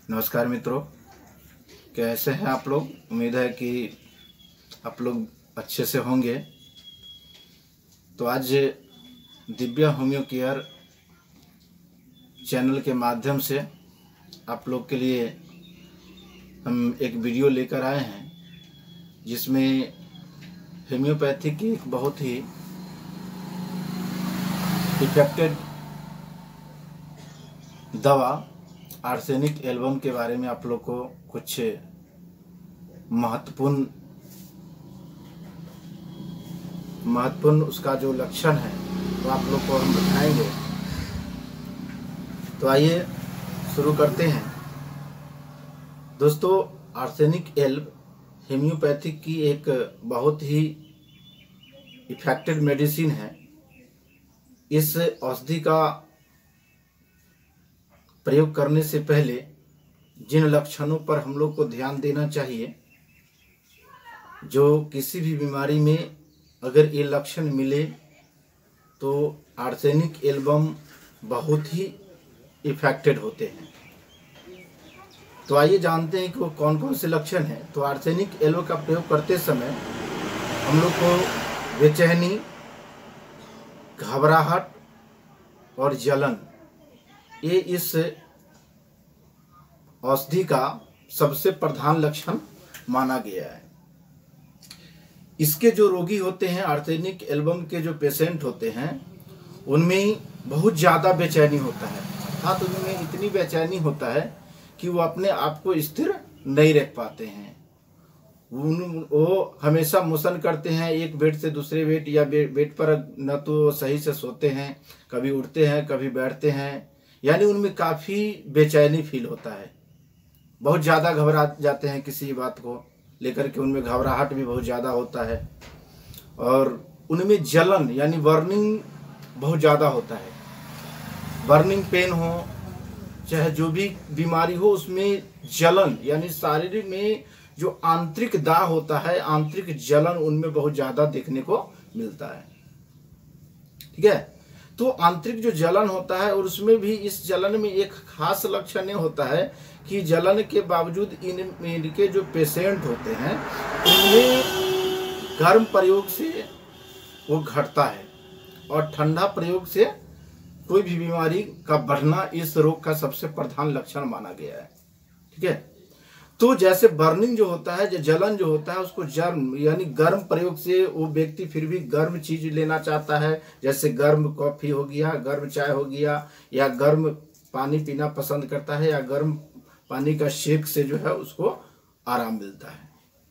नमस्कार मित्रों, कैसे हैं आप लोग। उम्मीद है कि आप लोग अच्छे से होंगे। तो आज दिव्या होम्यो केयर चैनल के माध्यम से आप लोग के लिए हम एक वीडियो लेकर आए हैं, जिसमें होम्योपैथी की एक बहुत ही इफेक्टेड दवा आर्सेनिक एल्बम के बारे में आप लोग को कुछ महत्वपूर्ण उसका जो लक्षण है वो आप लोग को हम बताएंगे। तो आइए शुरू करते हैं। दोस्तों, आर्सेनिक एल्ब होम्योपैथिक की एक बहुत ही इफेक्टिव मेडिसिन है। इस औषधि का प्रयोग करने से पहले जिन लक्षणों पर हम लोग को ध्यान देना चाहिए, जो किसी भी बीमारी में अगर ये लक्षण मिले तो आर्सेनिक एल्बम बहुत ही इफेक्टेड होते हैं। तो आइए जानते हैं कि वो कौन कौन से लक्षण हैं। तो आर्सेनिक एल्बम का प्रयोग करते समय हम लोग को बेचैनी, घबराहट और जलन, ये इस औषधि का सबसे प्रधान लक्षण माना गया है। इसके जो रोगी होते हैं, आर्सेनिक एल्बम के जो पेशेंट होते हैं, उनमें बहुत ज़्यादा बेचैनी होता है। अर्थात उनमें इतनी बेचैनी होता है कि वो अपने आप को स्थिर नहीं रख पाते हैं। वो हमेशा मोशन करते हैं, एक बेड से दूसरे बेड या बेड पर न तो सही से सोते हैं, कभी उठते हैं कभी बैठते हैं। यानी उनमें काफ़ी बेचैनी फील होता है, बहुत ज़्यादा घबरा जाते हैं किसी बात को लेकर के। उनमें घबराहट भी बहुत ज़्यादा होता है और उनमें जलन यानी बर्निंग बहुत ज़्यादा होता है। बर्निंग पेन हो, चाहे जो भी बीमारी हो, उसमें जलन यानी शारीरिक में जो आंतरिक दाह होता है, आंतरिक जलन उनमें बहुत ज़्यादा देखने को मिलता है। ठीक है। तो आंतरिक जो जलन होता है, और उसमें भी इस जलन में एक खास लक्षण ये होता है कि जलन के बावजूद इनके जो पेशेंट होते हैं उनमें गर्म प्रयोग से वो घटता है और ठंडा प्रयोग से कोई भी बीमारी का बढ़ना इस रोग का सबसे प्रधान लक्षण माना गया है। ठीक है। तो जैसे बर्निंग जो होता है, जो जलन जो होता है, उसको जर्म यानी गर्म प्रयोग से वो व्यक्ति फिर भी गर्म चीज लेना चाहता है, जैसे गर्म कॉफी हो गया, गर्म चाय हो गया, या गर्म पानी पीना पसंद करता है, या गर्म पानी का शेक से जो है उसको आराम मिलता है।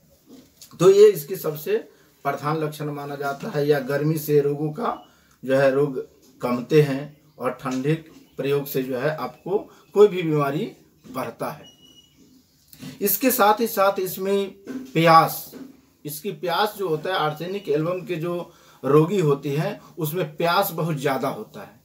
तो ये इसकी सबसे प्रधान लक्षण माना जाता है। या गर्मी से रोगों का जो है रोग कमते हैं और ठंडे प्रयोग से जो है आपको कोई भी बीमारी बढ़ता है। इसके साथ ही साथ इसमें प्यास, इसकी प्यास जो होता है, आर्सेनिक एल्बम के जो रोगी होती हैं उसमें प्यास बहुत ज़्यादा होता है।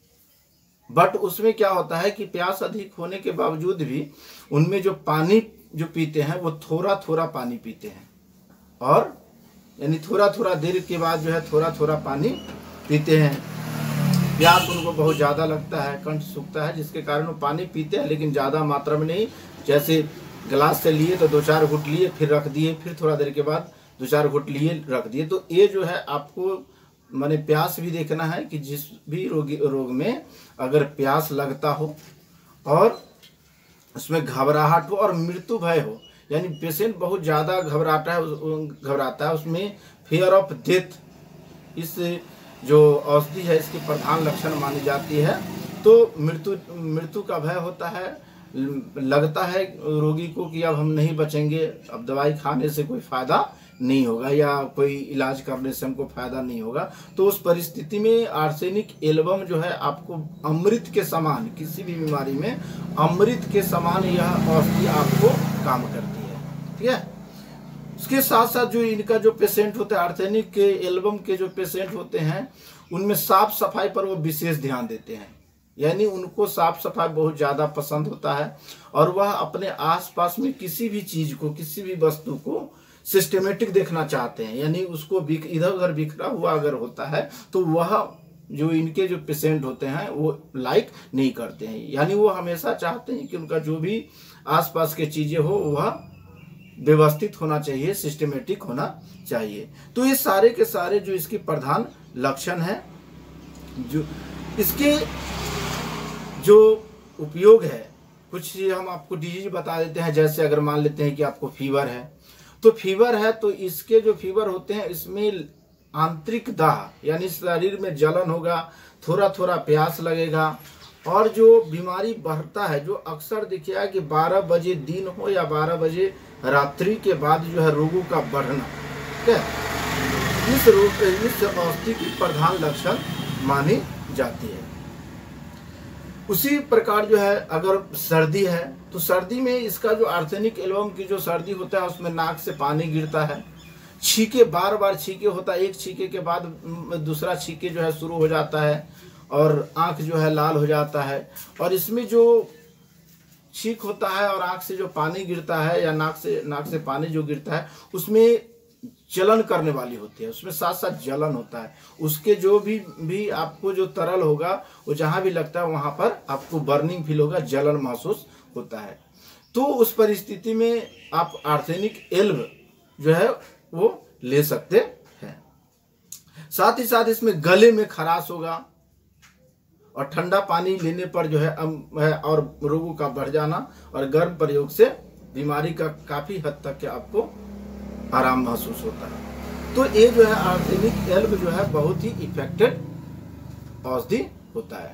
बट उसमें क्या होता है कि प्यास अधिक होने के बावजूद भी उनमें जो पानी जो पीते हैं वो थोड़ा थोड़ा पानी पीते हैं, और यानी थोड़ा थोड़ा देर के बाद जो है थोड़ा थोड़ा पानी पीते हैं। प्यास उनको बहुत ज़्यादा लगता है, कंठ सूखता है, जिसके कारण वो पानी पीते हैं, लेकिन ज़्यादा मात्रा में नहीं। जैसे गिलास से लिए तो 2-4 घुट लिए, फिर रख दिए, फिर थोड़ा देर के बाद 2-4 घुट लिए, रख दिए। तो ये जो है आपको माने प्यास भी देखना है कि जिस भी रोग में अगर प्यास लगता हो और उसमें घबराहट हो और मृत्यु भय हो, यानी पेशेंट बहुत ज़्यादा घबराता है, उसमें फियर ऑफ डेथ इस जो औषधि है इसकी प्रधान लक्षण मानी जाती है। तो मृत्यु का भय होता है, लगता है रोगी को कि अब हम नहीं बचेंगे, अब दवाई खाने से कोई फायदा नहीं होगा या कोई इलाज करने से हमको फायदा नहीं होगा। तो उस परिस्थिति में आर्सेनिक एल्बम जो है आपको अमृत के समान, किसी भी बीमारी में अमृत के समान यह औषधि आपको काम करती है। ठीक है। उसके साथ साथ जो इनका जो पेशेंट होते हैं, आर्सेनिक के एल्बम के जो पेशेंट होते हैं, उनमें साफ सफाई पर वो विशेष ध्यान देते हैं। यानी उनको साफ सफाई बहुत ज़्यादा पसंद होता है और वह अपने आसपास में किसी भी चीज़ को, किसी भी वस्तु को सिस्टमेटिक देखना चाहते हैं। यानी उसको इधर उधर बिखरा हुआ अगर होता है तो वह जो इनके जो पेशेंट होते हैं वो लाइक नहीं करते हैं। यानी वो हमेशा चाहते हैं कि उनका जो भी आसपास के चीज़ें हो वह व्यवस्थित होना चाहिए, सिस्टमेटिक होना चाहिए। तो ये सारे के सारे जो इसके प्रधान लक्षण हैं, जो इसके जो उपयोग है, कुछ हम आपको डिजीज बता देते हैं। जैसे अगर मान लेते हैं कि आपको फीवर है, तो फीवर है तो इसके जो फीवर होते हैं इसमें आंतरिक दाह यानी शरीर में जलन होगा, थोड़ा थोड़ा प्यास लगेगा, और जो बीमारी बढ़ता है, जो अक्सर देखिएगा कि 12 बजे दिन हो या 12 बजे रात्रि के बाद जो है रोगों का बढ़ना, ठीक है, इस अवस्था की प्रधान लक्षण मानी जाती है। उसी प्रकार जो है अगर सर्दी है तो सर्दी में इसका जो आर्सेनिक एल्बम की जो सर्दी होता है उसमें नाक से पानी गिरता है, छींके बार बार छींके होता है, एक छींके के बाद दूसरा छींके जो है शुरू हो जाता है, और आंख जो है लाल हो जाता है। और इसमें जो छींक होता है और आंख से जो पानी गिरता है या नाक से पानी जो गिरता है उसमें जलन करने वाली होती है, उसमें साथ साथ जलन होता है। उसके जो भी आपको जो तरल होगा वो जहाँ भी लगता है वहाँ पर आपको बर्निंग फील होगा, जलन महसूस होता है। तो उस परिस्थिति में आप आर्सेनिक एल्ब जो है वो ले सकते हैं। साथ ही साथ इसमें गले में खराश होगा, और ठंडा पानी लेने पर जो है और रोगों का बढ़ जाना, और गर्म प्रयोग से बीमारी का काफ़ी हद तक के आपको आराम महसूस होता है। तो ये जो है आर्सेनिक एल्ब जो है बहुत ही इफेक्टिव औषधि होता है।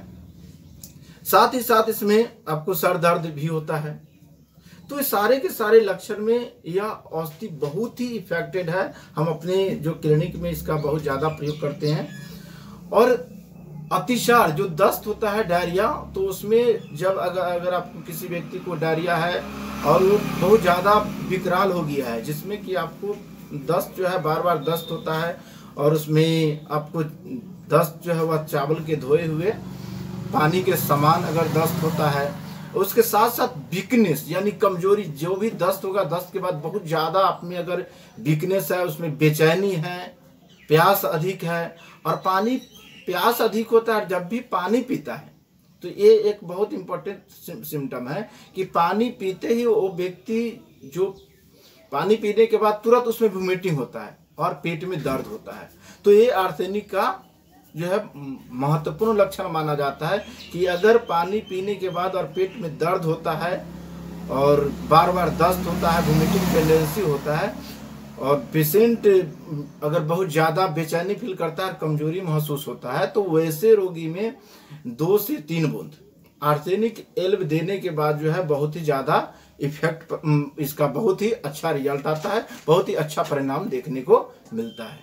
साथ ही साथ इसमें आपको सर दर्द भी होता है। तो इस सारे के सारे लक्षण में यह औषधि बहुत ही इफेक्टेड है। हम अपने जो क्लिनिक में इसका बहुत ज़्यादा प्रयोग करते हैं। और अतिसार जो दस्त होता है, डायरिया, तो उसमें जब अगर आपको किसी व्यक्ति को डायरिया है और वो बहुत ज़्यादा विकराल हो गया है, जिसमें कि आपको दस्त जो है बार बार दस्त होता है, और उसमें आपको दस्त जो है वह चावल के धोए हुए पानी के समान अगर दस्त होता है, उसके साथ साथ वीकनेस यानी कमजोरी, जो भी दस्त होगा दस्त के बाद बहुत ज़्यादा आप में अगर वीकनेस है, उसमें बेचैनी है, प्यास अधिक है, और प्यास अधिक होता है जब भी पानी पीता है। तो ये एक बहुत इम्पोर्टेंट सिम्टम है कि पानी पीते ही वो व्यक्ति जो पानी पीने के बाद तुरंत उसमें वोमिटिंग होता है और पेट में दर्द होता है। तो ये आर्सेनिक का जो है महत्वपूर्ण लक्षण माना जाता है कि अगर पानी पीने के बाद और पेट में दर्द होता है और बार बार दस्त होता है, वोमिटिंग टेंडेंसी होता है, और पेशेंट अगर बहुत ज़्यादा बेचैनी फील करता है, कमजोरी महसूस होता है, तो वैसे रोगी में 2 से 3 बूंद आर्सेनिक एल्ब देने के बाद जो है बहुत ही ज़्यादा इफेक्ट, इसका बहुत ही अच्छा रिजल्ट आता है, बहुत ही अच्छा परिणाम देखने को मिलता है।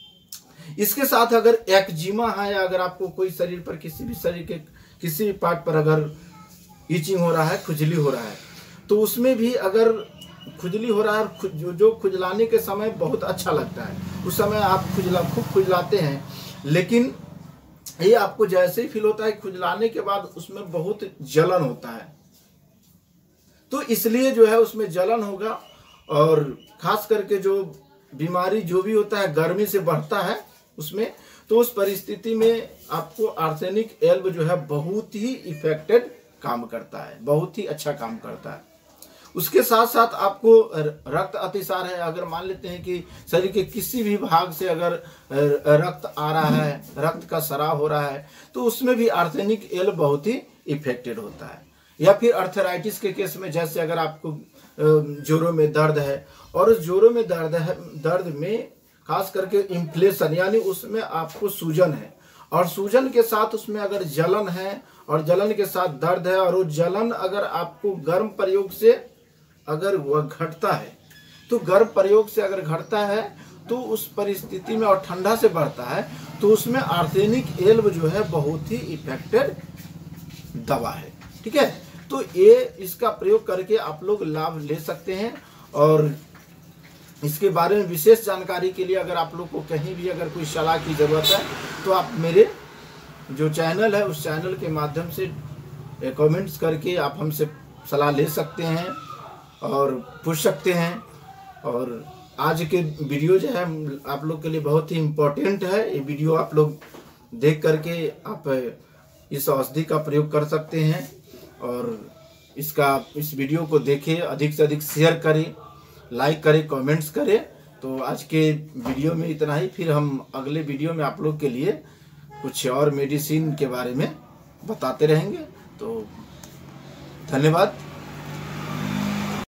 इसके साथ अगर एक्जिमा है या अगर आपको कोई शरीर पर शरीर के किसी भी पार्ट पर अगर ईचिंग हो रहा है, खुजली हो रहा है, तो उसमें भी अगर खुजली हो रहा है, जो खुजलाने के समय बहुत अच्छा लगता है, उस समय आप खूब खुजलाते हैं, लेकिन ये आपको जैसे ही फील होता है खुजलाने के बाद उसमें बहुत जलन होता है। तो इसलिए जो है उसमें जलन होगा, और खास करके जो बीमारी जो भी होता है गर्मी से बढ़ता है उसमें, तो उस परिस्थिति में आपको आर्सेनिक एल्ब जो है बहुत ही इफेक्टेड काम करता है, बहुत ही अच्छा काम करता है। उसके साथ साथ आपको रक्त अतिसार है, अगर मान लेते हैं कि शरीर के किसी भी भाग से अगर रक्त आ रहा है, रक्त का स्राव हो रहा है, तो उसमें भी आर्सेनिक एल्ब बहुत ही इफेक्टेड होता है। या फिर अर्थराइटिस के केस में, जैसे अगर आपको जोड़ों में दर्द है, और उस जोड़ों में दर्द में खास करके इन्फ्लेशन यानी उसमें आपको सूजन है, और सूजन के साथ उसमें अगर जलन है और जलन के साथ दर्द है, और वो जलन अगर आपको गर्म प्रयोग से अगर वह घटता है, तो गर्म प्रयोग से अगर घटता है तो उस परिस्थिति में, और ठंडा से बढ़ता है, तो उसमें आर्सेनिक एल्ब जो है बहुत ही इफेक्टेड दवा है। ठीक है, तो ये इसका प्रयोग करके आप लोग लाभ ले सकते हैं। और इसके बारे में विशेष जानकारी के लिए अगर आप लोग को कहीं भी अगर कोई सलाह की ज़रूरत है, तो आप मेरे जो चैनल है उस चैनल के माध्यम से कमेंट्स करके आप हमसे सलाह ले सकते हैं और पूछ सकते हैं। और आज के वीडियो जो है आप लोग के लिए बहुत ही इम्पोर्टेंट है, ये वीडियो आप लोग देख करके आप इस औषधि का प्रयोग कर सकते हैं। और इस वीडियो को देखें, अधिक से अधिक शेयर करें, लाइक करें, कमेंट्स करें। तो आज के वीडियो में इतना ही। फिर हम अगले वीडियो में आप लोग के लिए कुछ और मेडिसिन के बारे में बताते रहेंगे। तो धन्यवाद।